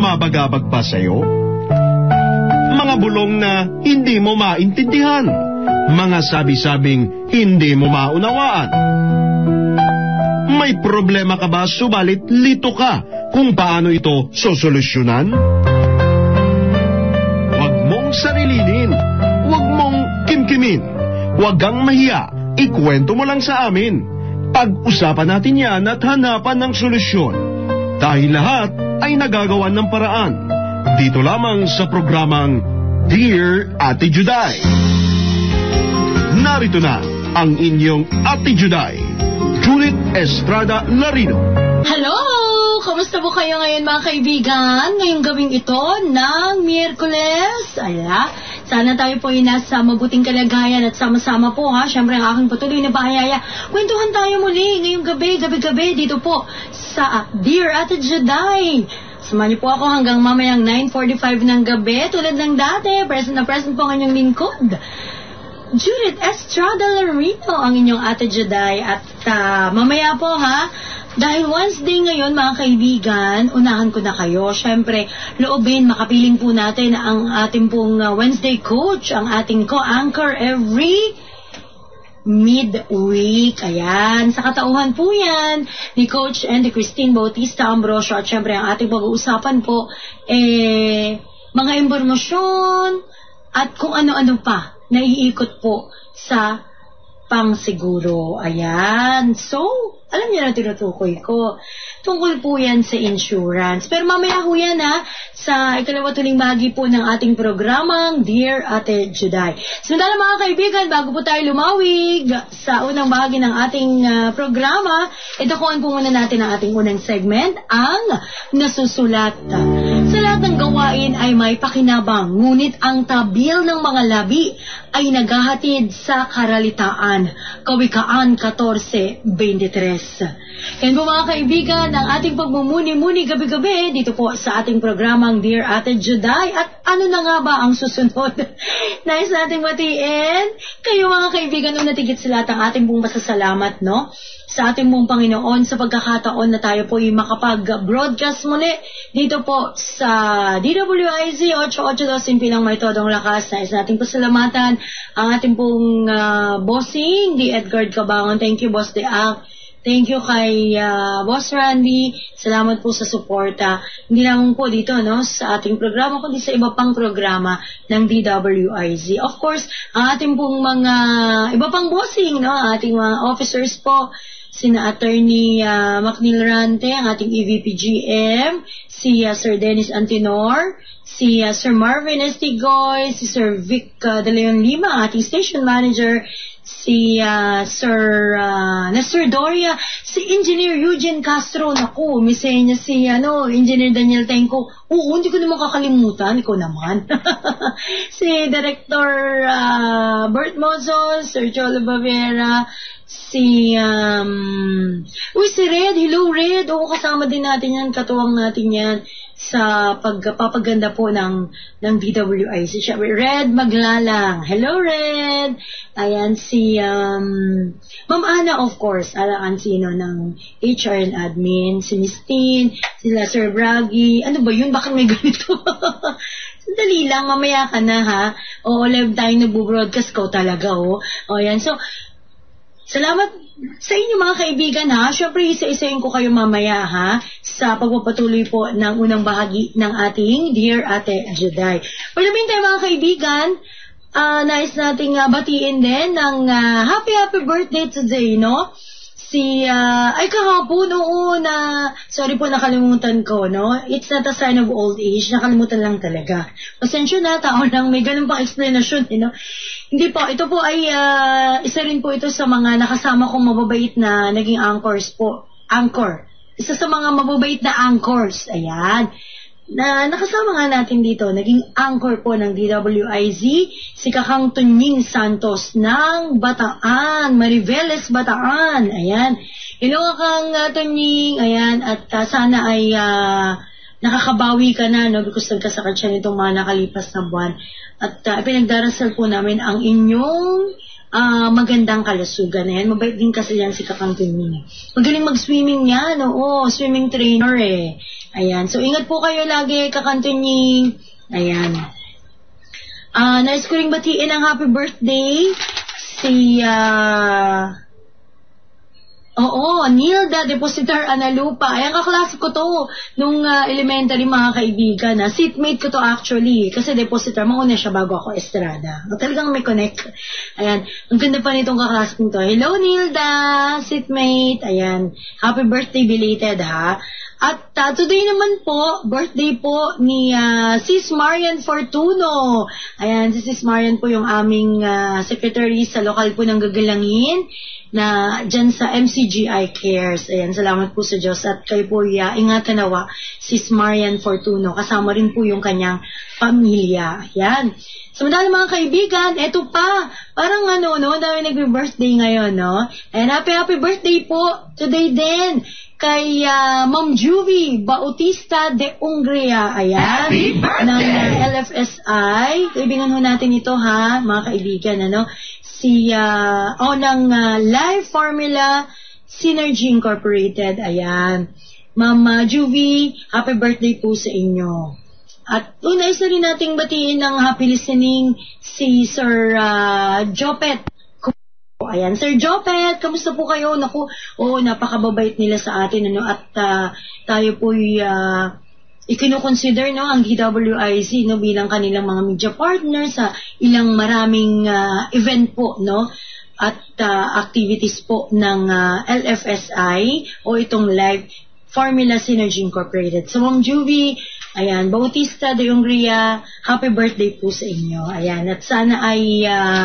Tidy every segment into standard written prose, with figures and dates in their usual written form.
bumabagabag pa sa'yo? Mga bulong na hindi mo maintindihan, mga sabi-sabing hindi mo maunawaan. May problema ka ba subalit lito ka kung paano ito sosolusyonan? Huwag mong sarilinin, huwag mong kimkimin, huwag kang mahiya, ikwento mo lang sa amin. Pag-usapan natin yan at hanapan ng solusyon. Dahil lahat ay nagagawan ng paraan. Dito lamang sa programang Dear Ate Juday. Narito na ang inyong Ate Juday, Judith Estrada Larino. Hello! Kamusta po kayo ngayon mga kaibigan? Ngayong gabing ito ng Miyerkules. Sana tayo po ay nasa mabuting kalagayan at sama-sama po ha. Siyempre ang aking patuloy na paanyaya. Kwentuhan tayo muli ngayong gabi dito po sa Dear Ate Juday. Samahan niyo po ako hanggang mamayang 9:45 ng gabi. Tulad ng dati, present na present po ang inyong lingkod, Judith Estrada Larino, ang inyong Ate Juday. At mamaya po ha, dahil Wednesday ngayon mga kaibigan, unahan ko na kayo. Siyempre, loobin, makapiling po natin ang ating pong Wednesday coach, ang ating co-anchor every midweek. Ayan, sa katauhan po yan ni Coach and Christine Bautista Ambrosio. At siyempre, ang ating pag-uusapan po, mga impormasyon at kung ano-ano pa na iikot po sa pangsiguro. Ayan. So, alam niyo na tinutukoy ko. Tungkol po yan sa insurance. Pero mamaya ho yan ha, sa ikalawatuling bahagi po ng ating programang Dear Ate Juday. Samantala mga kaibigan, bago po tayo lumawig sa unang bahagi ng ating programa, itakuan po muna natin ang ating unang segment, ang Nasusulat. Sa lahat ng gawain ay may pakinabang, ngunit ang tabil ng mga labi ay naghahatid sa karalitaan. Kawikaan 14:23. Yan po mga kaibigan, ang ating pagmumuni-muni gabi-gabi dito po sa ating programang Dear Ate Juday. At ano na nga ba ang susunod? Nais nating matiin kayo mga kaibigan, unatigit sa lahat ang ating pong masasalamat, no? Sa ating pong Panginoon sa pagkakataon na tayo po ay makapag-broadcast muli dito po sa DWIZ 882 Pilang May Todong Lakas. Nais nating pasalamatan ang ating pong bossing, di Edgar Cabangon. Thank you, Boss Deak. Thank you kay Boss Randy. Salamat po sa suporta. Hindi lang po dito, no, sa ating programa, kundi sa iba pang programa ng DWIZ. Of course, ang ating pong mga iba pang bossing, no, ating mga officers po, sina Attorney Macnil Rante, ang ating EVP GM, si Sir Dennis Antinor, si Sir Marvin Estigoy, si Sir Vic De Leon Lima, ating station manager, si Sir Nestor Doria, si Engineer Eugene Castro, naku, misenya si Engineer Daniel Tenco. Oo, hindi ko naman kakalimutan, ikaw naman. Si Director Bert Mozos, Sir Cholo Bavera, si si Red, hello Red, oo, kasama din natin yan, katuwang natin yan sa pagpapaganda po ng DWIC. Red Maglalang, hello Red. Ayan si Ma'am Ana, of course, alaan sino ng HR and admin, si Miss Tin, sila Sir Bragi. Ano ba yun, bakit may ganito? Sandali lang, mamaya ka na ha. Oo, live tayo nagbo-broadcast ko talaga, oh. O yan, so salamat sa inyo mga kaibigan ha. Siyempre isa-isayin ko kayo mamaya ha sa pagpapatuloy po ng unang bahagi ng ating Dear Ate Juday. For the meantime mga kaibigan, nais nating batiin din ng happy birthday today, no? Ay kahapon, oo, sorry po, nakalimutan ko, no? It's not a sign of old age, nakalimutan lang talaga. Pasensya na, tao lang, may ganun pang explanation, no? Hindi po, ito po ay, isa rin po ito sa mga nakasama kong mababait na naging anchors po. Anchor. Isa sa mga mababait na anchors, ayan. Na nakasama nga natin dito, naging anchor po ng DWIZ, si Kakang Tunying Santos ng Bataan, Mariveles, Bataan. Ayan. Hello Kakang Tunying, ayan, at sana ay nakakabawi ka na, no, because nagkasakit siya nitong mga nakalipas na buwan. At pinagdarasal po namin ang inyong magandang kalusugan. Ayan, mabait din kasi yan si Kakang Tunying. Magaling mag-swimming yan, oo, swimming trainer eh. Ayan. So, ingat po kayo lagi, kakantunying. Ayan. Nais ko ring batiin ang happy birthday si Nilda Depositor Analupa. Ayan, kaklase ko to nung elementary, mga kaibigan. Seatmate ko to actually. Kasi depositor, mauna siya bago ako estrada. Talagang may connect. Ayan, ang ganda pa nitong kaklase ko to. Hello Nilda, seatmate. Ayan, happy birthday belated ha. At today naman po, birthday po ni Sis Marian Fortuno. Ayan, si Sis Marian po yung aming secretary sa lokal po ng Gagalangin na dyan sa MCGI Cares. Ayan, salamat po sa Diyos. At kayo po ingatan nawa, Sis Marian Fortuno. Kasama rin po yung kanyang pamilya. Ayan. Samantala mga kaibigan, eto pa, parang dami nag-birthday ngayon, no? And happy birthday po today din kay Ma'am Juvie Bautista de Ungria, ayan, ng LFSI. Kaibigan ho natin ito ha, mga kaibigan, si ng Life Formula Synergy Incorporated, ayan. Ma'am Juvie, happy birthday po sa inyo. At nais na rin nating batiin ng happy listening si Sir Jopet. Ayan, Sir Jopet, kamusta po kayo? Naku, napakababait nila sa atin, at tayo po'y ikinukonsider, ang DWIZ, bilang kanilang mga media partner sa ilang maraming event po, at activities po ng LFSI o itong Live Formula Synergy Incorporated. So, Ma'am Juvie, ayan, Bautista de Ungria, happy birthday po sa inyo. Ayan, at sana ay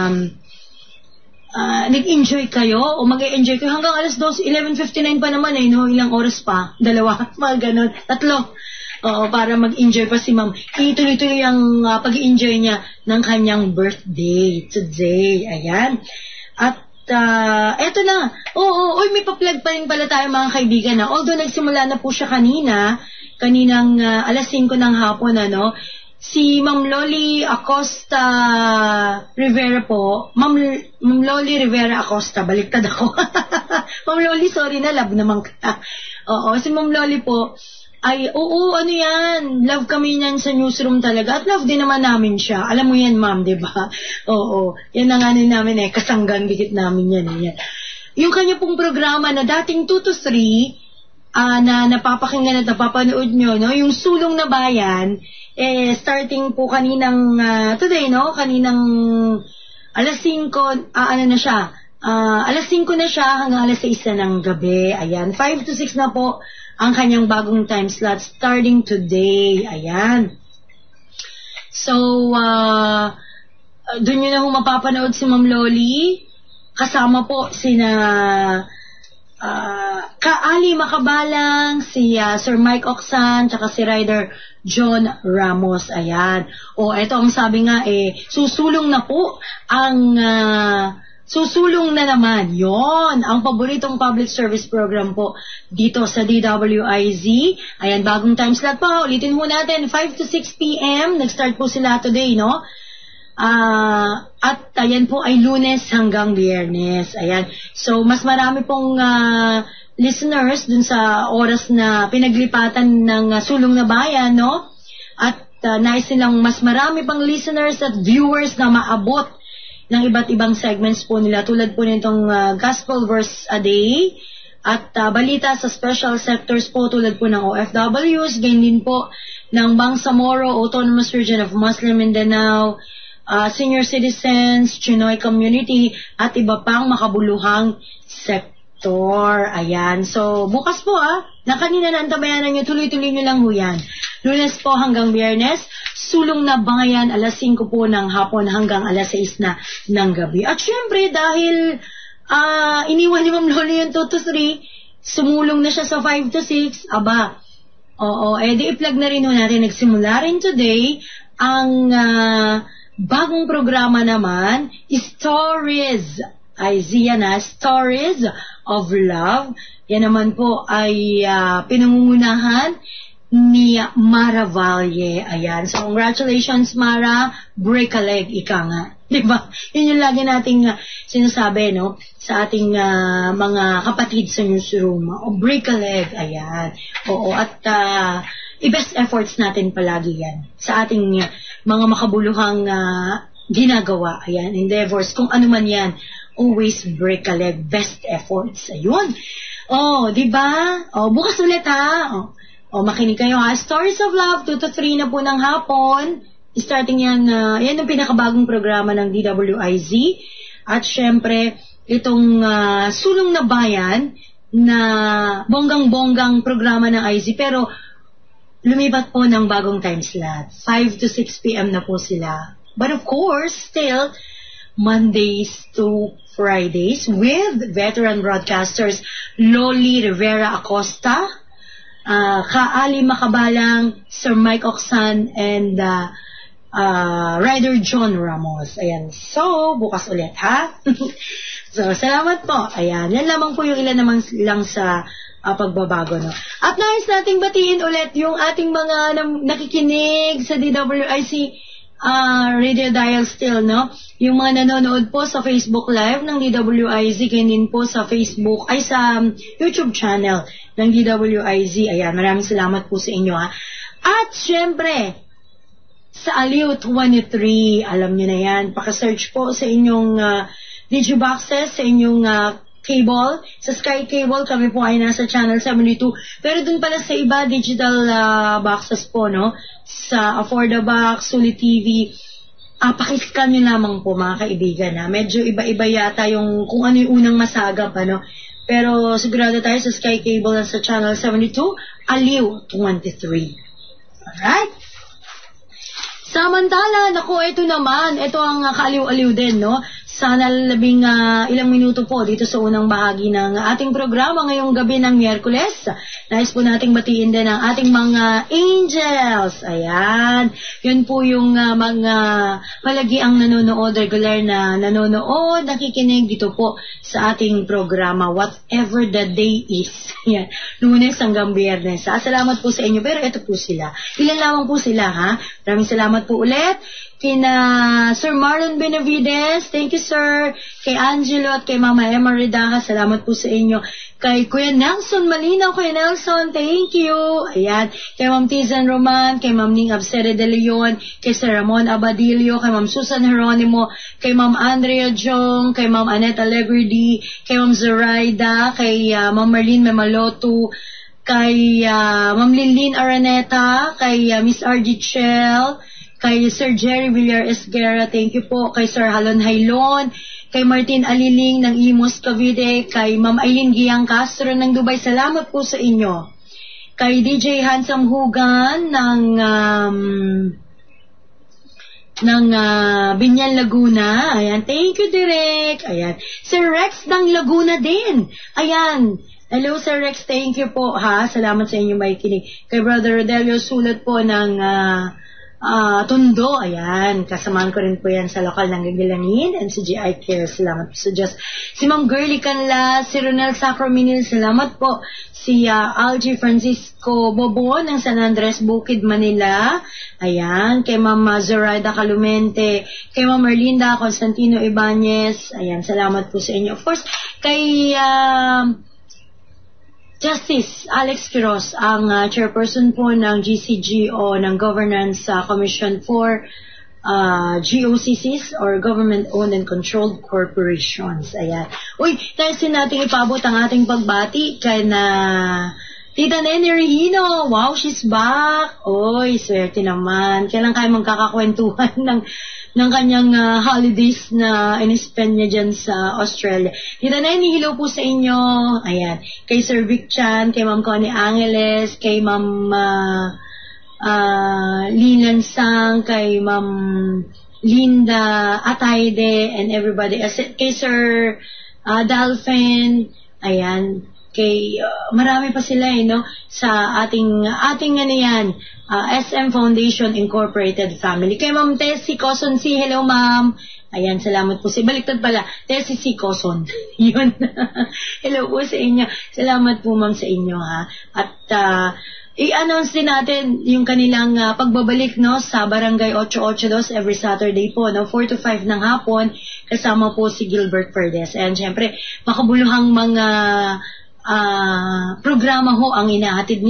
nag-enjoy kayo o mag-enjoy kayo hanggang alas 11:59 pa naman ilang oras pa, 2, mga ganun, 3, para mag-enjoy pa si Ma'am. Ituloy-tuloy ang pag-enjoy niya ng kanyang birthday today. Ayan. At eto na. May pa-plug pa rin pala tayo, mga kaibigan, although nagsimula na po siya kaninang alas 5 ng hapon, si Ma'am Loli Acosta Rivera po. Ma'am Loli Rivera Acosta, baliktad ako. Ma'am Loli, sorry na, love naman ka. Si Ma'am Loli po ay, love kami niyan sa newsroom talaga. At love din naman namin siya. Alam mo yan, ma'am, di ba? Yan ang namin kasanggang dikit namin yan. Yung kanya pong programa na dating 2 to 3, na napapakinggan at napapanood nyo, yung Sulong na Bayan, starting po kaninang today, kaninang alas 5, alas 5 na siya hanggang alas 6 na ng gabi. Ayan, 5 to 6 na po ang kanyang bagong time slot starting today. Ayan. So, doon nyo na mapapanood si Ma'am Loli. Kasama po sina Kaali Makabalang, si Sir Mike Oksan, tsaka si Rider John Ramos. Ayan. Ito ang sabi nga, susulong na po ang susulong na naman. Yon ang paboritong public service program po dito sa DWIZ. Ayan, bagong time slot pa. Ulitin mo natin, 5 to 6 p.m. Nag-start po sila today, at ayan po ay Lunes hanggang Biyernes. Ayan. So, mas marami pong listeners dun sa oras na pinaglipatan ng Sulong na Bayan, At nais nilang mas marami pang listeners at viewers na maabot ng iba't ibang segments po nila, tulad po nitong Gospel Verse a Day at balita sa special sectors po tulad po ng OFWs, gain din po ng Bangsamoro Autonomous Region of Muslim Mindanao, senior citizens, Chinoy community at iba pang makabuluhang sector. Ayan. So, bukas po na kanina na antabayanan nyo, tuloy-tuloy nyo lang ho yan. Lunes po hanggang Biyernes, Sulong na Bayan, alas 5 po ng hapon hanggang alas 6 na ng gabi. At syempre, dahil iniwan ni Ma'am Loli yung 2 to 3, sumulong na siya sa 5 to 6, di i-plug na rin natin. Nagsimula rin today ang bagong programa naman, Stories. Stories of Love. Yan naman po ay pinangungunahan ni Mara Valle. Ayan. So, congratulations, Mara. Break a leg, ika nga. Diba? Yun yung lagi nating sinasabi, sa ating mga kapatid sa newsroom. Break a leg. Ayan. At i-best efforts natin palagi yan sa ating mga makabuluhang ginagawa. Ayan, endeavors, kung ano man yan, always break a leg, best efforts. Ayun. Di ba? Bukas ulit ha. Makinig kayo ha. Stories of Love, 2 to 3 na po ng hapon. Starting yan, yan ang pinakabagong programa ng DWIZ. At syempre, itong Sulong na Bayan na bonggang-bonggang programa ng IZ. Pero lumipat po ng bagong time slot. 5 to 6 p.m. na po sila. But of course, still, Mondays to Fridays with veteran broadcasters Loli Rivera Acosta, Kaali Makabalang, Sir Mike Oxan, and Rider John Ramos. Ayan. So, bukas ulit, ha? So, salamat po. Ayan. Yan lamang po yung ilan naman lang sa pagbabago, no? At nais nating batiin ulit yung ating mga nakikinig sa DWIC radio dial still, no? Yung mga nanonood po sa Facebook Live ng DWIZ, din po sa Facebook, ay sa YouTube channel ng DWIZ. Ayan, maraming salamat po sa inyo, ha? At syempre, sa Aliw 23, alam nyo na yan, paka-search po sa inyong digiboxes, sa inyong cable, sa Sky Cable, kami po ay nasa channel 72. Pero dun pala sa iba, digital boxes po, no? Sa Affordabox, Sulit TV, pakiscan nyo lamang po, mga kaibigan, ha? Medyo iba-iba yata yung kung ano yung unang masagap, ano? Pero sigurado tayo sa Sky Cable at sa channel 72, Aliw 23. Alright? Samantala, naku, ito naman, ito ang kaaliw-aliw din, no? Sana labing ilang minuto po dito sa unang bahagi ng ating programa ngayong gabi ng Miyerkules. Nais po nating batiin din ang ating mga angels. Ayan. Yun po yung mga palagiang nanonood, regular na nanonood, nakikinig dito po sa ating programa, whatever the day is. Ayan. Lunes hanggang Biyernes. Salamat po sa inyo. Pero ito po sila. Ilan lamang po sila, ha? Maraming salamat po ulit. Kina Sir Marlon Benavides, thank you sir. Kay Angelo at kay Mama Emma Redaha, salamat po sa inyo. Kay Kuya Nelson Malinaw, Kuya Nelson, thank you. Ayan, kay Ma'am Tizan Roman, kay Ma'am Ning Absere de Leon, kay Sir Ramon Abadillo, kay Ma'am Susan Jeronimo, kay Ma'am Andrea Jong, kay Ma'am Annette Alegredy, kay Ma'am Zoraida, kay Ma'am Marlene Memalotu, kay Ma'am Lilin Araneta, kay Miss RG Chell, kay Sir Jerry Villar Esguerra, thank you po. Kay Sir Halon Hailon, kay Martin Aliling ng Imus Cavite, kay Ma'am Aileen Giang Castro ng Dubai, salamat po sa inyo. Kay DJ Hansam Hugan ng Binyan Laguna, ayan, thank you Direk. Ayan, Sir Rex ng Laguna din, ayan. Hello Sir Rex, thank you po, ha, salamat sa inyo may kinig. Kay Brother Rodelio Sulat po ng Tondo, ayan, kasamahan ko rin po yan sa lokal ng Gagilangin and si GI Care, salamat po sa Diyos. Si Ma'am Girly Canla, si Ronel Sacrominil, salamat po. Si Algie Francisco Bobo ng San Andres, Bukid, Manila, ayan, kay Ma'am Zoraida Calumente, kay Ma'am Erlinda Constantino Ibanez, ayan, salamat po sa inyo. Of course, kay Justice Alex Quiroz, ang chairperson po ng GCGO, ng Governance Commission for GOCCs or Government-Owned and Controlled Corporations. Ayan. Uy, nais natin ipabot ang ating pagbati kay na Tita Nene Regino. Wow, she's back. Uy, swerte naman. Kailan kayo magkakakwentuhan ng kanyang holidays na in-spend niya dyan sa Australia. Tita Nene, hello po sa inyo. Ayan. Kay Sir Vic Chan, kay Ma'am Connie Angeles, kay Ma'am Linan Sang, kay Ma'am Linda Atayde, and everybody. Kay Sir Dalphin, ayan. Kay marami pa sila no sa ating ano yan, SM Foundation Incorporated Family. Kay Ma'am Tessie Coson, hello ma'am. Ayan, salamat po. Baliktad pala, Tessie C. Coson. Yun. Hello po sa inyo. Salamat po ma'am sa inyo, ha. At i-announce din natin yung kanilang pagbabalik no sa Barangay 882 every Saturday po, no, 4 to 5 ng hapon, kasama po si Gilbert Perdes. And syempre, makabuluhang mga programa ho ang inahatid nila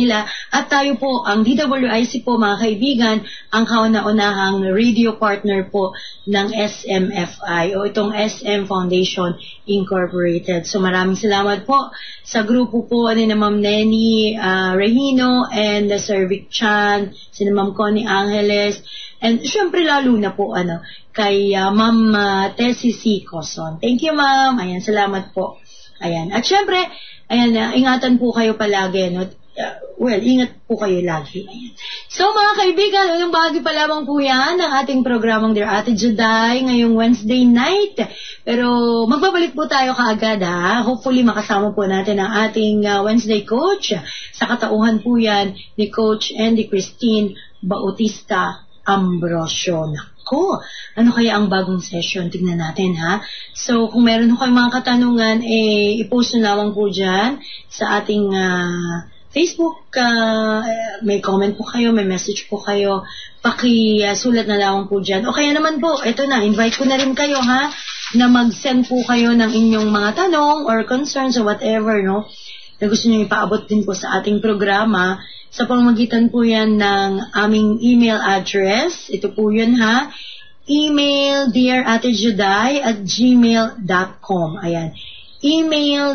At tayo po, ang DWIC po mga kaibigan, ang kauna-unahang radio partner po ng SMFI o itong SM Foundation Incorporated. So maraming salamat po sa grupo po ni na Ma'am Nenny Regino and Sir Vic Chan, si Ma'am Connie Angeles, and syempre lalo na po kay Ma'am Tessie C. Coson. Thank you, Ma'am. Ayan, salamat po. Ayan. At syempre, ayan, ingatan po kayo palagi, no? Ingat po kayo lagi. Ayan. So, mga kaibigan, unang bahagi pa lamang po yan ng ating programang Dear Ate Juday ngayong Wednesday night. Pero, magbabalik po tayo kaagad, ha? Hopefully, makasama po natin ang ating Wednesday coach. Sa katauhan po yan ni Coach Andy Christine Bautista Ambrosio. Nako, ano kaya ang bagong session? Tingnan natin, ha? So, kung meron kayong mga katanungan, i-post nyo lamang po dyan sa ating Facebook. May comment po kayo, may message po kayo. Paki-sulat na lamang po dyan. O kaya naman po, eto na, invite ko na rin kayo, ha? Na mag-send po kayo ng inyong mga tanong or concerns or whatever, no? Na gusto nyo ipaabot din po sa ating programa. Sa pamamagitan po yan ng aming email address. Ito po yun, ha? Email dearatejuday@gmail.com. Ayan. Email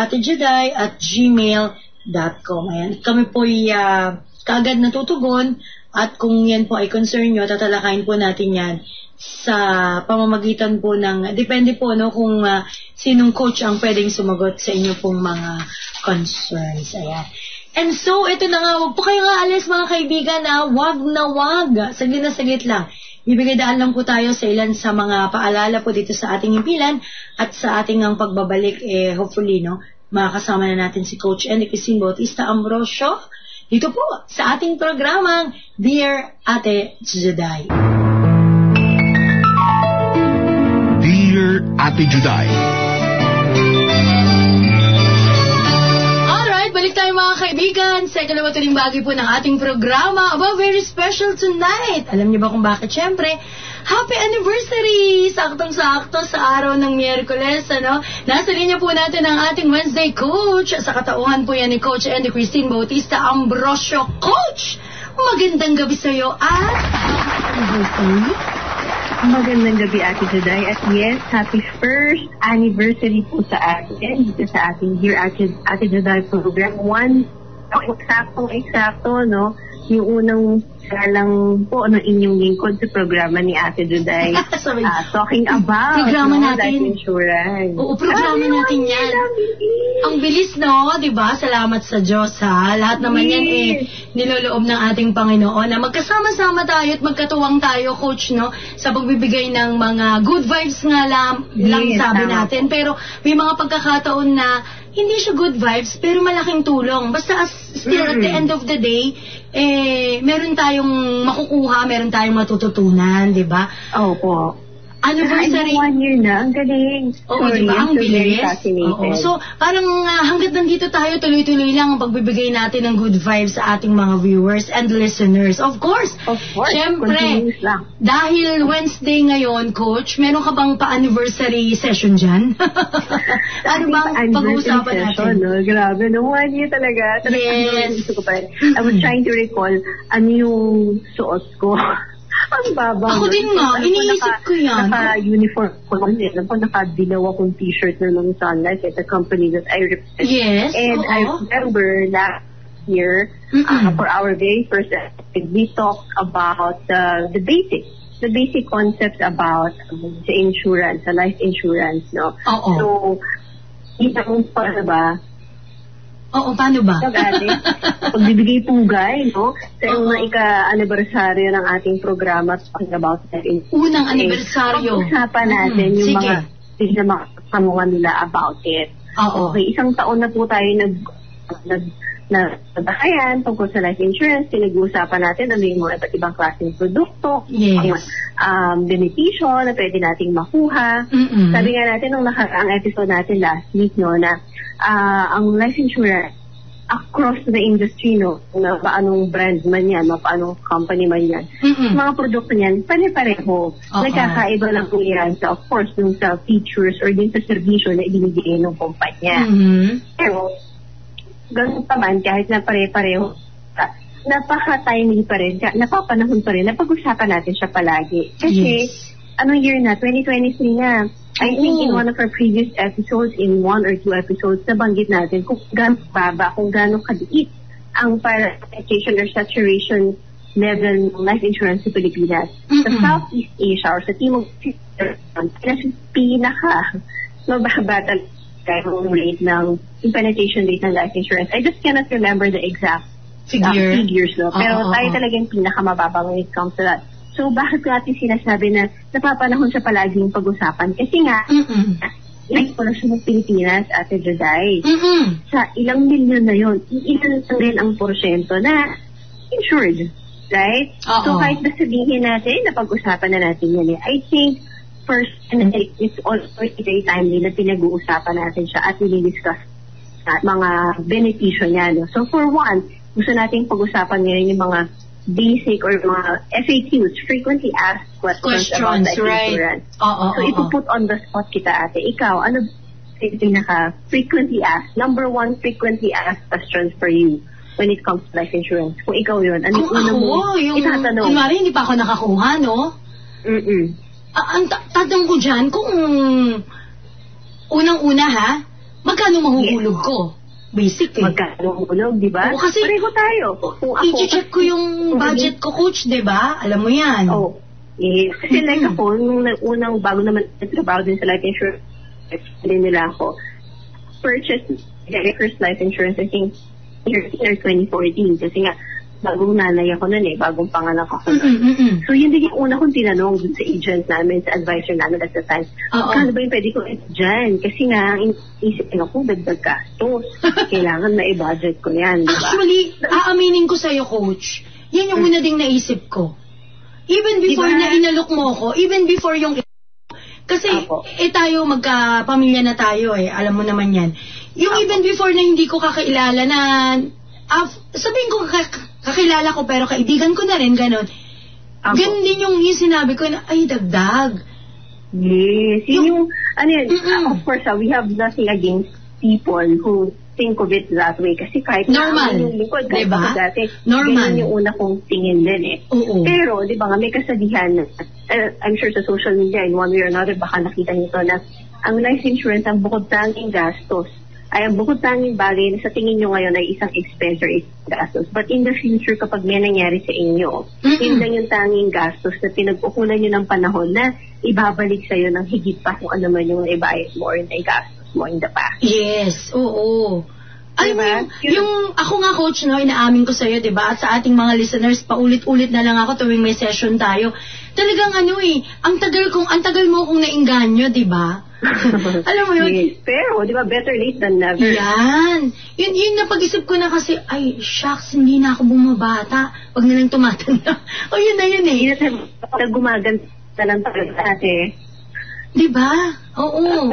dearatejuday@gmail.com. Ayan. Kami po kaagad natutugon at kung yan po ay concern nyo, tatalakayin po natin yan sa pamamagitan po ng, depende po kung sinong coach ang pwedeng sumagot sa inyo pong mga concerns. Ayan. And so, ito na nga, huwag po kayo nga alis mga kaibigan wag na wag. Saglit na saglit lang. Bibigay daan lang po tayo sa ilan sa mga paalala po dito sa ating impilan at sa ating ang pagbabalik, hopefully, makakasama na natin si Coach Andy Christine Bautista Ambrosio dito po sa ating programang Dear Ate Juday. Dear Ate Juday. Balik tayo mga kaibigan sa ikalawatuling bagay po ng ating programa. Very special tonight. Alam niyo ba kung bakit? Siyempre, happy anniversary! Saktong-sakto sa araw ng Miyerkules, Nasa linya po natin ang ating Wednesday coach. Sa katauhan po yan ni Coach Andy Christine Bautista Ambrosio. Coach! Magandang gabi sa'yo at anniversary. Magandang gabi, Ate Juday. At yes, happy first anniversary po sa atin dito sa ating Dear Ate Juday program. Eksakto, no? Yung unang lang po ng inyong lingkod sa programa ni Ate Juday. Talking about life insurance. Oo, programa natin yan. Ang bilis, no? Diba? Salamat sa Diyos, ha? Lahat naman yan, niloloob ng ating Panginoon na magkasama-sama tayo at magkatuwang tayo, Coach, no? Sa pagbibigay ng mga good vibes nga lang sabi natin. Pero may mga pagkakataon na hindi siya good vibes, pero malaking tulong. Basta still at the end of the day, meron tayong makukuha, meron tayong matututunan, di ba? Opo. Anniversary. 1 year na. Ang galing. Oo, di ba? Ang bilis. Oo. So, parang hanggat nandito tayo, tuloy-tuloy lang ang pagbibigay natin ng good vibes sa ating mga viewers and listeners. Of course. Siyempre, dahil Wednesday ngayon, Coach, meron ka bang pa-anniversary session dyan? Ano bang pag-uusapan natin? Grabe, 1 year talaga. Yes. I was trying to recall ano yung suot ko. Ang baba. Ako din nga, iniisip ko yan. Naka-uniform ko lang din. Nakadilaw akong t-shirt na ng Sunlight at the company that I represent. Yes. And I remember last year, for our very first episode, we talked about the basic concepts about the insurance, the life insurance, no? So, itang pa ba? Oo, paano ba? Pagbibigay pugay, no? Sa yung ika-anibersaryo ng ating programa about that. Unang anibersaryo. Pag-usapan natin yung mga kamuha nila about it. Okay, 1 taon na po tayo nagdakayan tungkol sa life insurance. Pinag-uusapan natin ano yung mga iba't ibang klaseng produkto, benepisyo na pwede nating makuha. Sabi nga natin nung nakaraang episode natin last week, no, na ang life insurance across the industry, no, na paanong brand man yan, no, paanong company man yan, mga produkto niyan, pare-pareho. Nagkakaiba lang po yan sa, of course, dun sa features or din sa servisyo na ibinigay ng kumpanya. Pero, ganun pa man, kahit na pare-pareho napaka-timely pa rin, napapanahon pa rin, napag-usapan natin siya palagi. Kasi, anong year na? 2023 na. I think in one of our previous episodes, in 1 or 2 episodes, nabanggit natin kung gaano baba, kung gaano kaliit ang penetration or saturation level ng life insurance sa Pilipinas. Sa Southeast Asia or sa Timog pinaka mababa talaga yung rate ng penetration rate ng life insurance. I just cannot remember the exact figures, no? Pero tayo talagang pinakamababa when it comes to that. So, bakit natin sinasabi na napapanahon siya palaging pag-usapan? Kasi nga, like po na siya ng Pilipinas, Ate Juday, sa ilang milyon na yun, ilan rin ang porsyento na insured, right? So, kahit na sabihin natin, napag-usapan na natin yan. I think, first, it's also very timely na pinag-uusapan natin siya at nilidiscuss mga benepisyo niya. No? So, for one, gusto nating pag-usapan ngayon yung mga basic or mga FAQs, frequently asked questions about life insurance. So, ipuput on the spot kita, ate. Ikaw, ano yung pinaka-frequently asked, number one frequently asked questions for you when it comes to life insurance? Kung ikaw yun, ano yung una mo itatanong? Kunwari, hindi pa ako nakakuha, no? Ang tatanong ko dyan, kung unang-una ha, magkano mahuhulog ko? Basic eh. Magkano hulog, di ba? Kasi, pareho tayo. i-check ko yung budget ko, coach, di ba? Alam mo yan. Yes. Kasi like ako, nung unang bago naman trabaho din sa life insurance, din nila ako, purchase my first life insurance, I think, year 2014. Kasi nga, bagong nanay ako nun bagong panganak ako. So, yun din yung una kong tinanong dun sa agent namin, sa advisor namin at the time. Kano ba yung pwede ko dyan? Kasi nga, isipin ako, dagdag gastos. Kailangan na i-budget ko yan, diba? Actually, aaminin ko sa'yo, coach, yan yung una ding naisip ko. Even before na inalok mo ko, even before yung kasi, tayo, magkapamilya na tayo alam mo naman yan. Yung even before na hindi ko kakailala na, sabihin ko kakilala ko pero kaibigan ko na rin, ganon. Ganon din yung sinabi ko na, ay, dagdag. Yes. Yung of course, we have nothing against people who think of it that way. Kasi kahit normal, yung lingkod, kahit diba? Dati, normal. Ganyan yung una kong tingin din Pero, di ba nga, may kasabihan, I'm sure sa social media, in one way or another, baka nakita nito na ang life insurance, ang bukod tanging gastos, ay ang bukod tanging bagay na sa tingin nyo ngayon ay isang expense or isang gastos. But in the future, kapag may nangyari sa inyo, yun lang yung tanging gastos na pinag-ukulan nyo ng panahon na ibabalik sa'yo ng higit pa kung ano man yung ibayad mo or gastos mo in the past. Yes, oo. Alam mo, yung ako nga, coach, no, inaamin ko sa'yo, diba? At sa ating mga listeners, paulit-ulit na lang ako tuwing may session tayo. Talagang ang tagal mo kong nainganyo, diba? Alam mo yun? Yes, pero, di ba, better late than never. Yan. Yun napag-isip ko na kasi, ay, shucks, hindi na ako bumabata. Pag nalang tumatanda. Yun na yun Hindi na gumaganda lang talaga ate. Di ba? Oo.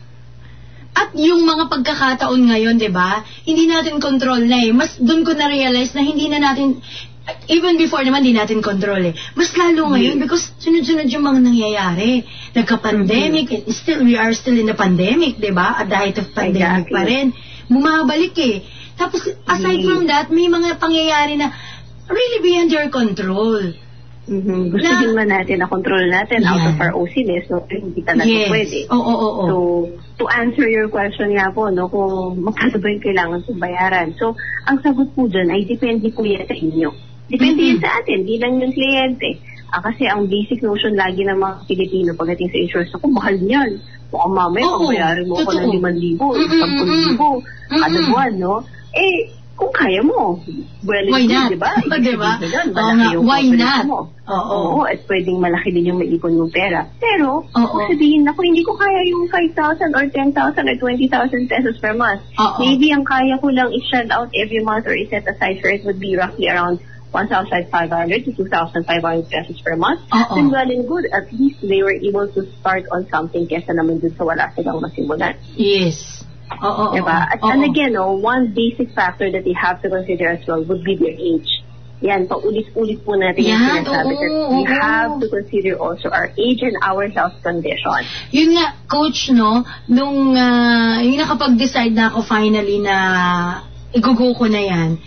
At yung mga pagkakataon ngayon, di ba, hindi natin control na Mas doon ko na-realize na hindi na natin, even before naman, hindi natin control Mas lalo ngayon because sunod-sunod yung mga nangyayari. Nagka-pandemic, we are still in the pandemic, di ba? At the height of pandemic pa rin. Bumabalik Tapos, aside from that, may mga pangyayari na really beyond your control. Gusto din man natin na control natin out of our OCNess, no? Hindi talaga pwede. Oo. So, to answer your question nga po, no, kung magkano ba yung kailangan kong bayaran. So, ang sagot po dyan ay depende po yan sa inyo. Depende yan sa atin, di lang yung kliyente. Kasi ang basic notion lagi ng mga Pilipino pagdating sa insurance, ako, mahal niyan. Baka mamaya, pagbayarin mo ako ng 5,000, 10,000, kada buwan, no? Kung kaya mo, why not? Diba? Diba? Why not? Oo, at pwedeng malaki din yung maipon mong pera. Pero, kung sabihin ako, hindi ko kaya yung 5,000 or 10,000 or 20,000 pesos per month. Maybe ang kaya ko lang i-shell out every month or i-set aside for it would be roughly around 1,500 to 2,500 pesos per month. Then well and good, at least they were able to start on something kesa naman dun sa wala silang masimulan. Yes. Diba? And again, one basic factor that you have to consider as well would be their age. Yan, paulit-ulit po natin yung sinasabi. We have to consider also our age and our health condition. Yun nga, coach, no, nung yung nakapag-decide na ako finally na igugo ko na yan,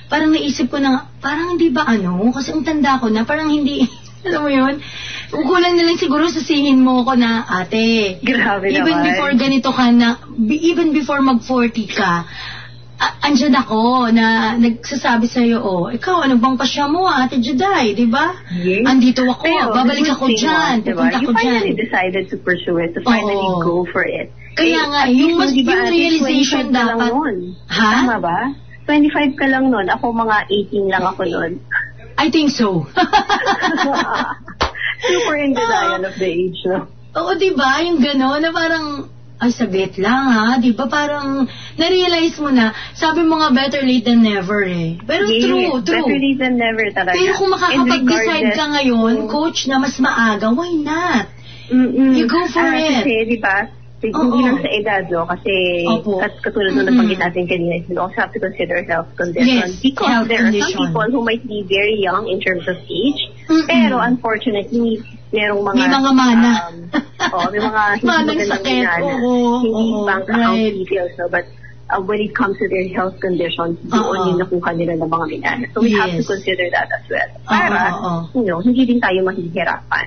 parang naisip ko na, parang hindi ba kasi ang tanda ko na, parang hindi, alam mo yun, kulang na lang siguro sasihin mo ko na, ate, grabe even naman. before ganito ka na, even before mag-40 ka, andyan ako na nagsasabi sa'yo, ikaw, ano bang pasya mo, Ate Juday, di ba? Yes. Andito ako, pero, babalik ako dyan, pupunta ako dyan. You finally decided to pursue it, to finally go for it. Kaya nga, yung realization dapat. Ha? Tama ba? 25 ka lang nun, ako mga 18 lang ako nun. I think so. Super in denial of the age, no? Oo, di ba? Yung gano'n na parang, ay, saglit lang ha, di ba? Parang, na-realize mo na, sabi mo nga, better late than never Pero true. Better late than never talaga. Pero kung makakapag-decide ka ngayon, coach, na mas maaga, why not? You go for it. Kasi, di ba, hindi lang sa edad, no? Kasi, katulad nung nabanggit natin kanina, you also have to consider health conditions. Yes, because there are some people who might be very young in terms of age, pero unfortunately, merong mga... May mga mana. May mga hindi sakit. Hindi bank account details, no? But when it comes to their health conditions, doon yung nakuha nila ng mga minana. So we have to consider that as well. Para, hindi din tayo mahihirapan.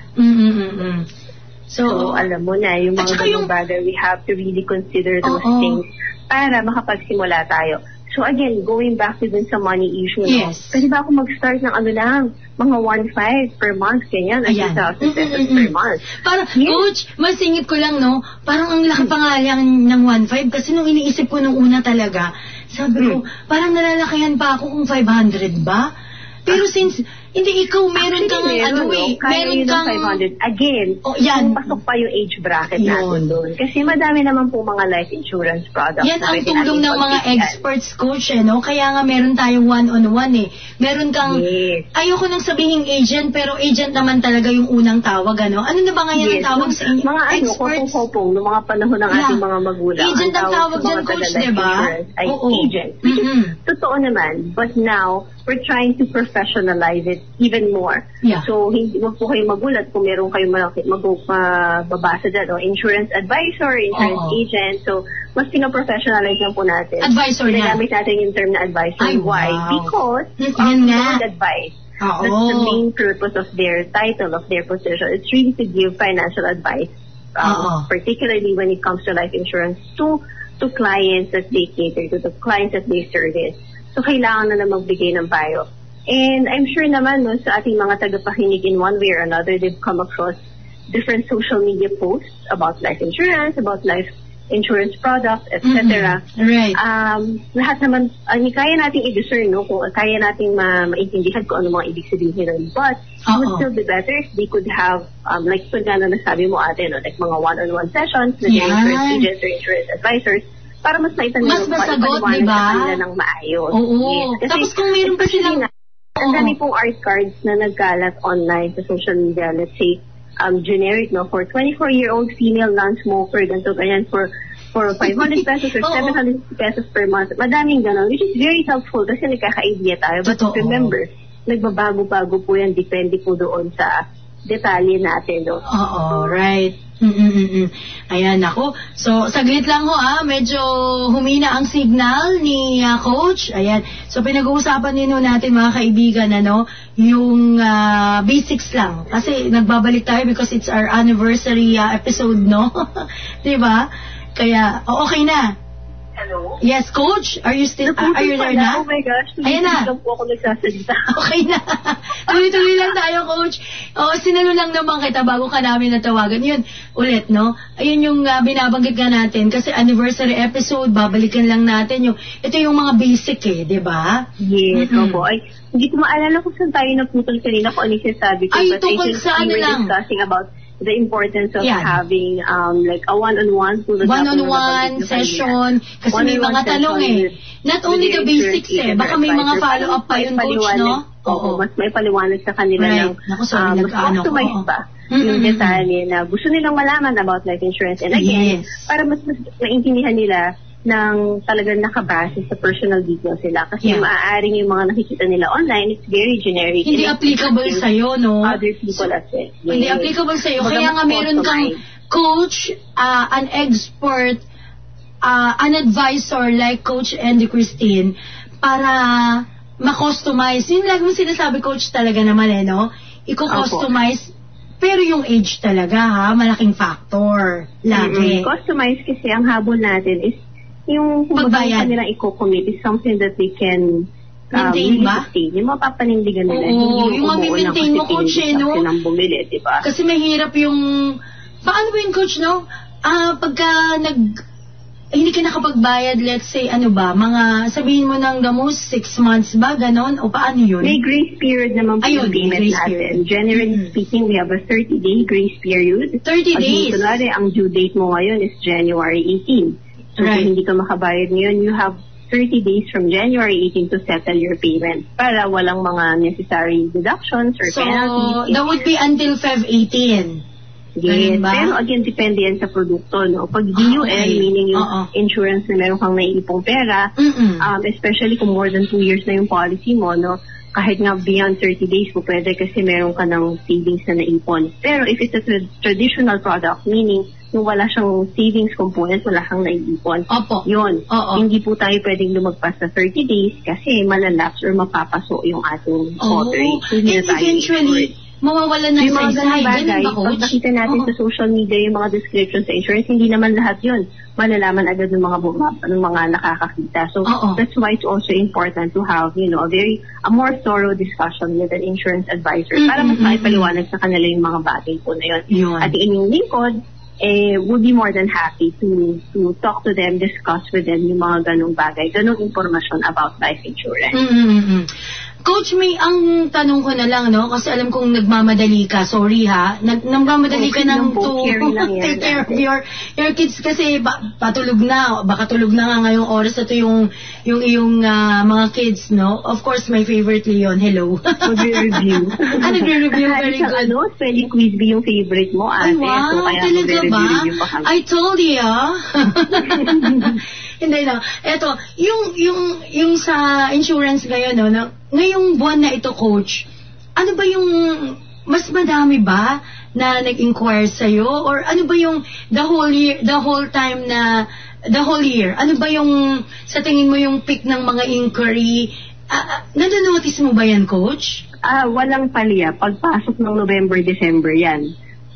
So, alam mo na, yung mga ganung bagay, we have to really consider those things para makapagsimula tayo. So again, going back to dun sa money issue, pwede ba ako mag-start ng mga 1.5 per month, ganyan, at 2,000 pesos per month. Parang, coach, masingit ko lang, no? Parang ang laki pa nga lang ng 1.5 kasi nung iniisip ko nung una talaga, sabi ko, parang nalalakayan pa ako kung 500 ba? Pero since, hindi ikaw meron kang meron kang 500. Again, pasok pa yung age bracket natin doon. Kasi madami naman po mga life insurance products. Yan ang tulong ng mga experts, coach, no? Kaya nga meron tayong one-on-one, Meron kang, ayoko nang sabihing agent, pero agent naman talaga yung unang tawag, ano? Ano na ba ngayon ang tawag sa inyo? Mga experts? Noong mga panahon ng ating mga magulang. Agent ang tawag dyan, coach, diba? Ay, agent. Which is totoo naman. But now, we're trying to professionalize it even more. So, wag po kayo magulat kung meron kayo mababasa dyan, insurance advisor, insurance agent. So, mas pinaprofessionalize lang po natin. Advisor na. Nagamit natin yung term na advisor. Why? Because don't advise. That's the main purpose of their title, of their position. It's really to give financial advice, particularly when it comes to life insurance, to clients that they cater to, the clients that they service. So, kailangan na magbigay ng payo. And I'm sure naman, sa ating mga tagapakinig in one way or another, they've come across different social media posts about life insurance, about life insurance products, etc. Right. Lahat naman, kaya nating i-discern, kung kaya nating maintindihan kung ano mga ibig sabihin nun. But it would still be better if they could have, like na nasabi mo ate, like mga one-on-one sessions with insurance agents or insurance advisors, para mas maitanong mas masagot, diba? Kanila ng maayos. Kasi, tapos kung meron pa silang... Ang dami pong art cards na nagkalat online sa social media, let's say, generic, for 24-year-old female non-smoker, ganito, ganyan, for 500 pesos or 700 pesos per month. Madaming gano'n, which is very helpful kasi nagkaka-idea tayo. But remember, nagbabago-bago po yan, depende po doon sa detalye natin. Right. Ayan, ako. So, saglit lang medyo humina ang signal ni Coach. Ayan. So, pinag-uusapan din natin mga kaibigan, yung basics lang. Kasi nagbabalik tayo because it's our anniversary episode, no? Diba? Kaya, okay na. Hello? Yes, Coach? Are you still, are you there na? Oh my gosh. Ayan na. Hindi po ako nagsasalita. Okay na. Tuloy-tuloy lang tayo, Coach. Sinalo lang naman kita bago ka namin natawagan. Yun, ulit, no? Ayun yung binabanggit ka natin. Kasi anniversary episode, babalikan lang natin ito yung mga basic di ba? Yes, opo. Ay, hindi ko maalala kung saan tayo naputol kanina kung ano yung sabi ko. Ay, tungkol sa we were discussing about the importance of having like a one-on-one session kasi may mga tanong not only the basics baka may mga follow-up pa yun, Coach, no? Mas may paliwanag sa kanila ng mas customized pa yung detalye na gusto nilang malaman about life insurance. And again, para mas maintindihan nila ng talagang nakabase sa personal details nila. Kasi maaaring yung mga nakikita nila online, it's very generic. Hindi applicable sa'yo, no? Other people as well. Hindi applicable sa'yo. Kaya nga meron kang coach, an expert, an advisor like Coach Andy Christine, para ma-customize. Yung lagi mo sinasabi, Coach, talaga naman no? Iko-customize. Pero yung age talaga, malaking factor. Lagi. Customize kasi ang habol natin is yung pagbayad nilang i-commit is something that they can maintain ba? Yung mapapanindigan nila. Oo, yung ma-maintain mo, Coach, no? Bumili, diba? Kasi mahirap yung... Paano ba yung Coach, no? Pagka hindi ka nakapagbayad, let's say, sabihin mo ng the most 6 months ba, ganon? O paano yun? May grace period naman po yung payment natin. Generally speaking, we have a 30-day grace period. 30 days? Kunwari, ang due date mo ngayon is January 18. So, kung hindi ka makabayad ngayon, you have 30 days from January 18 to settle your payment para walang mga necessary deductions or penalties. So, that would be until Feb 18. Yes, pero again, depende yan sa produkto, no? Pag DUL, meaning yung insurance na meron kang naiipong pera, especially kung more than 2 years na yung policy mo, no? Kahit nga beyond 30 days po pwede kasi meron ka ng savings na naipon. Pero if it's a traditional product, meaning yung wala siyang savings component, wala kang naiipon. Yun. Hindi po tayo pwedeng lumagpas sa 30 days kasi malalapse or mapapaso yung ating operation. Eventually, mawawalan ng size. Ganun ba, Coach? Pag nakita natin sa social media yung mga descriptions sa insurance, hindi naman lahat yun. Malalaman agad ng mga nakakakita. So, that's why it's also important to have, a more thorough discussion with an insurance advisor para mas maipaliwanag sa kanila yung mga bagay po na yun. At inyong lingkod, would be more than happy to talk to them, discuss with them yung mga ganong bagay, ganong informasyon about life insurance. Coach, ang tanong ko na lang, no? Kasi alam kong nagmamadali ka. Sorry, nagmamadali ka ng take care of your kids kasi patulog na. Baka tulog na nga ngayong oras na to yung iyong mga kids, no? Of course, my favorite Leon. Hello. Nagre-review. Nagre-review. Very good. Spelling quiz ba yung favorite mo, ate? Ay, wow. So, talaga ba? I told you, Hindi na. Eto, yung sa insurance ngayon, no? Ngayong buwan na ito, Coach, ano ba yung mas madami ba na nag-inquire sa'yo? Or ano ba yung the whole year, ano ba yung sa tingin mo yung peak ng mga inquiry? Nanonotice mo ba yan, Coach? Walang palya. Pagpasok ng November, December yan.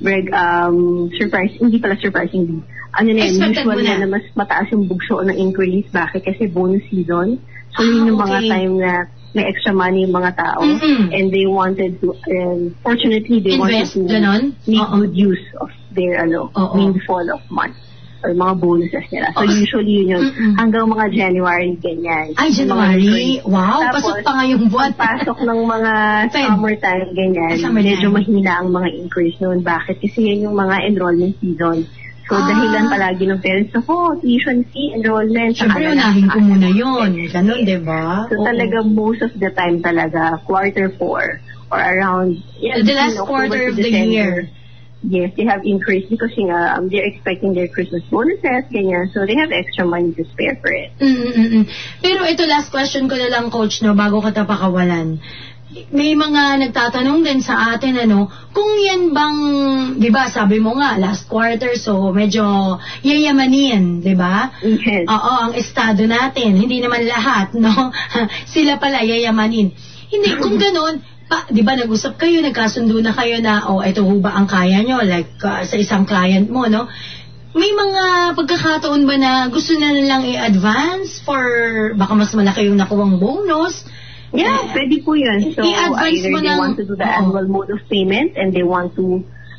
Hindi pala surprising. Usual na mas mataas yung bugso ng inquiries. Bakit? Kasi bonus season. So, yun yung mga time na may extra money yung mga tao. And they wanted to, fortunately, they invest, wanted to make good use of their windfall of money or mga bonuses nila. So, usually yun hanggang mga January, ganyan. Ay, January? Wow, pasok pa nga yung buwan. Pasok ng mga summertime, ganyan. Medyo mahina ang mga inquiries noon. Bakit? Kasi yan yung mga enrollment season. So, dahilan palagi ng parents, tuition fee, enrollment. Siyempre, unahin ko muna yun. Ganun, diba? So, talaga, most of the time talaga, Q4 or around... the last quarter of the year. Yes, they have increased because they're expecting their Christmas bonuses, ganyan. So, they have extra money to spare for it. Pero ito, last question ko na lang, Coach, no, bago ka tapakawalan. May mga nagtatanong din sa atin, kung yan bang, di ba, sabi mo nga, last quarter, so medyo yayamanin, di ba? Yes. Oo, ang estado natin, hindi naman lahat, no? Sila pala yayamanin. Hindi, kung ganun, di ba, nag-usap kayo, nagkasundo na kayo na, ito ho ba ang kaya nyo, like, sa isang client mo, no? May mga pagkakataon ba na gusto na lang i-advance for, baka mas malaki yung nakuwang bonus? Yeah, pwede po yun. So, either they want to do the annual mode of payment and they want to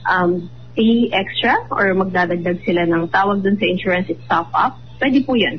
pay extra or magdadagdag sila ng tawag dun sa insurance, it's top up. Pwede po yun.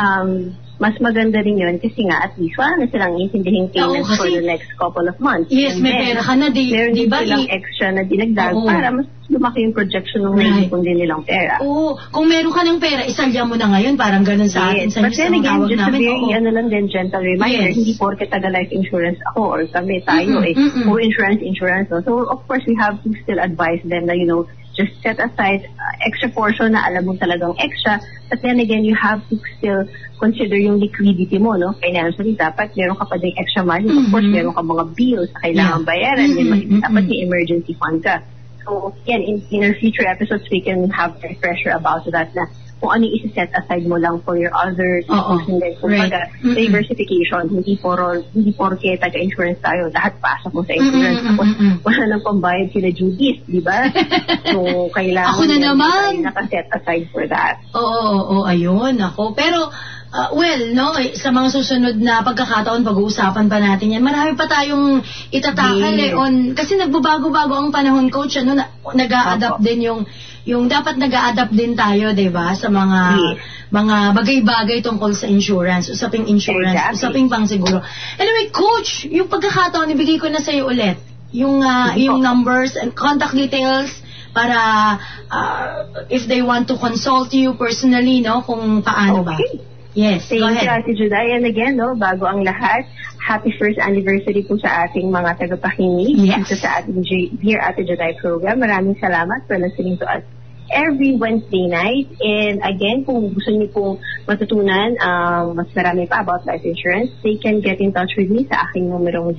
Mas maganda rin yun kasi nga at least wala na silang intindihing payments for the next couple of months. Yes, and may pera ka na. Meron din silang extra na dinagdag para mas lumaki yung projection ng naipon din nilang pera. Kung meron ka ng pera, isalya mo na ngayon. Parang ganun sa atin. But then again, just a very gentle reminder, hindi porke taga-life insurance ako or kami tayo for insurance. So of course, we have to still advise them na, just set aside extra portion na alam mo talagang extra. But then again, you have to still consider yung liquidity mo, no? Financially, dapat meron ka pa din extra money. Of course, meron ka mga bills na kailangan bayaran. Dapat yung emergency fund ka. So, yan, in our future episodes, we can have a refresher about that na kung ano yung isa-set aside mo lang for your other things. Kumbaga, diversification, hindi porke taga-insurance tayo, lahat pasok mo sa insurance. Tapos wala nang pambayad sila duties, di ba? So, kailangan ako na naman nakaset aside for that. Oo, ayun, ako. Pero, sa mga susunod na pagkakataon, pag-uusapan pa natin yan. Marami pa tayong itatakal kasi nagbabago-bago ang panahon, Coach. Nag-a-adapt din yung dapat nag-a-adapt din tayo, 'di ba, sa mga bagay-bagay tungkol sa insurance, usaping insurance, usaping pangsiguro. Anyway, Coach, yung pagkakataon ibigay ko na sa iyo ulit. Yung numbers and contact details para if they want to consult you personally, no, kung paano ba. Yes, go ahead. Thank you, Ate Juday. And again, bago ang lahat, happy first anniversary po sa ating mga tagapakinig dito sa ating Dear Ate Juday program. Maraming salamat for listening to us every Wednesday night. And again, kung gusto niyo pong matutunan mas marami pa about life insurance, they can get in touch with me sa aking numerong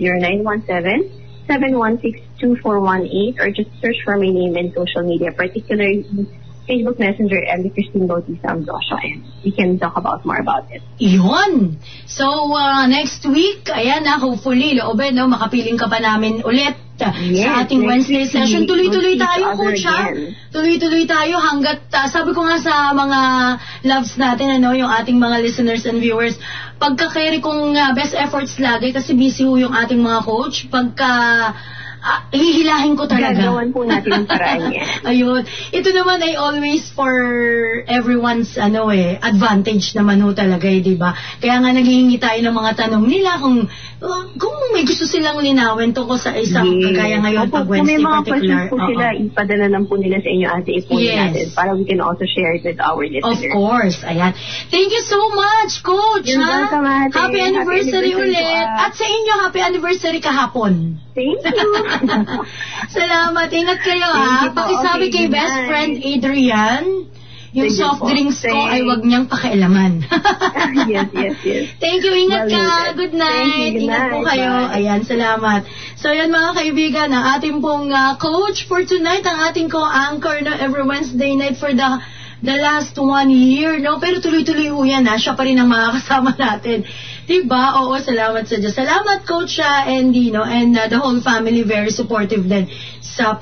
0917-716-2418 or just search for my name in social media, particularly Facebook Messenger and Christine Bautista Ambrosio, and we can talk about more about it. Yun! So, next week, ayan hopefully, makapiling ka pa namin ulit sa ating Wednesday session. Tuloy-tuloy tayo, Coach, tuloy-tuloy tayo hanggat, sabi ko nga sa mga loves natin, yung ating mga listeners and viewers, pagka-carry kong best efforts lagi, kasi busy yung ating mga coach, hihilahin ko talaga. Gagawan po natin yung paraan niya. Ayun. Ito naman ay always for everyone's advantage naman talaga, di ba? Kaya nga naghihingi tayo ng mga tanong nila kung may gusto silang linawin tungkol sa isang kagaya ngayon pag Wednesday particular. Kung may mga questions po sila, ipadala lang po nila sa inyo ate ipunin natin para we can also share it with our listeners. Of course. Ayan. Thank you so much, Coach. Happy anniversary ulit. At sa inyo, happy anniversary kahapon. Thank you. Salamat. Ingat kayo, Pakisabi kay best friend Adrian, yung soft drinks ko ay wag niyang pakialaman. Yes. Thank you. Ingat ka. Good night. Ingat po kayo. Ayan, salamat. So, yan mga kaibigan, ang ating pong coach for tonight, ang ating co-anchor every Wednesday night for the last 1 year, pero tuloy-tuloy yan, siya pa rin ang makakasama natin. Diba? Oo, salamat sa Diyos. Salamat, Coach Andy, and the whole family, very supportive din sa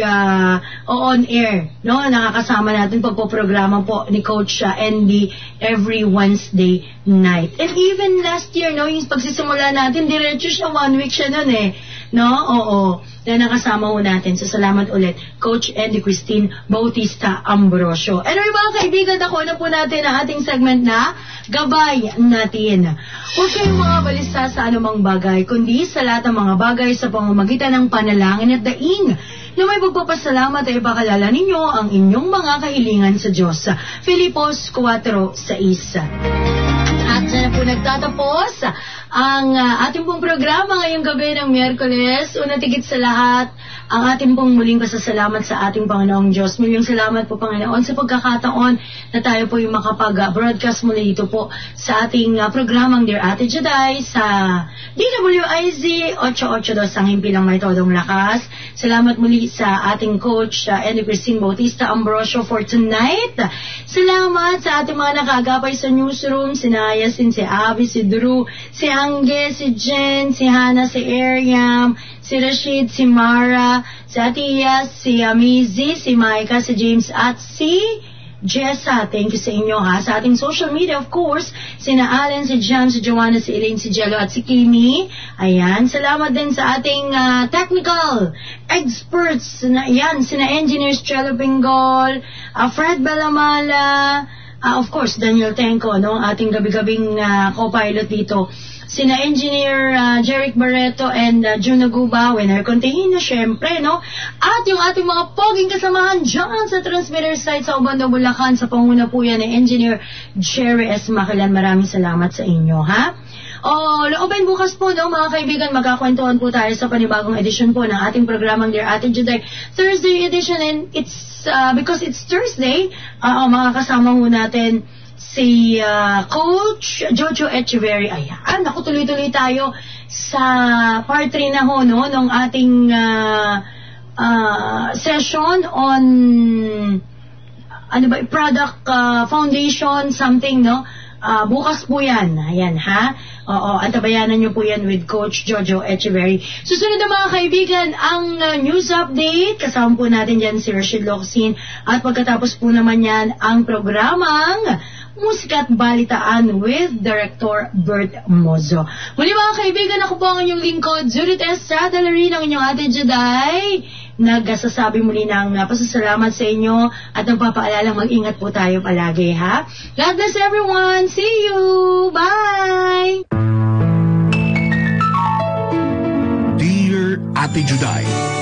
on air, nakakasama natin pagpoprograma po ni Coach Andy every Wednesday night. And even last year, yung pagsisimula natin, diretso siya, 1 week siya nun Oo, na nakasama ho natin. So, salamat ulit, Coach Andy Christine Bautista Ambrosio. Anyway, mga kaibigan, ako na po natin ang ating segment na Gabay Natin. Huwag kayong mga balisa sa anumang bagay, kundi sa lahat ng mga bagay sa pamamagitan ng panalangin at daing na may pagpapasalamat ay ipakalala ninyo ang inyong mga kahilingan sa Diyos. Filipos 4:6. At sana po nagtatapos ang ating pong programa ngayong gabi ng Miyerkules. Una tigit sa lahat, ang ating pong muling pasasalamat sa ating Panginoong Diyos. Milyong salamat po, Panginoon, sa pagkakataon na tayo po yung makapag-broadcast muli ito po sa ating programang Dear Ate Juday sa DWIZ 882 ang himpilang may todong lakas. Salamat muli sa ating coach Andy Christine Bautista Ambrosio for tonight. Salamat sa ating mga nakagapay sa newsroom, si Nayasin, si Abby, si Drew, si Angge, si Jen, si Hannah, si Ariam, si Rashid, si Mara, si Atias, si Amizi, si Micah, si James at si Jessa. Thank you sa inyo sa ating social media, of course, sina Allen, si John, si Joanna, si Elaine, si Jello at si Kimi. Ayan, salamat din sa ating technical experts sina engineers Chelo Bengal, Fred Balamala, of course Daniel Tenko, ating gabi-gabing co-pilot dito, sina engineer Jeric Barreto and June Naguba, Winner Contehino, syempre, at yung ating mga poging kasamahan dyan sa transmitter site sa Obando, Bulacan, sa panguna po yan ni engineer Jerry S. Makilan. Maraming salamat sa inyo, looban bukas po, mga kaibigan, magkakwentuhan po tayo sa panibagong edisyon po ng ating programang Dear Ate Juday, Thursday edition, and it's because it's Thursday, makakasama ho natin si Coach Jojo Echeverry. Ayan, tuloy-tuloy tayo sa part 3 na ng ating session on product foundation, something, no? Bukas po yan. Ayan, ha? Oo, at tabayanan nyo po yan with Coach Jojo Echeverry. Susunod na mga kaibigan, ang news update. Kasama po natin dyan si Rachel Locsin. At pagkatapos po naman yan, ang programang Musika at Balitaan with Director Bert Mozo. Muli mga kaibigan, ako po ang inyong lingkod, Judith Estrada Larin, ang inyong Ate Juday. Nagsasabi muli ng pasasalamat sa inyo at nagpapaalalang mag-ingat po tayo palagi, ha? God bless everyone! See you! Bye! Dear Ate Juday,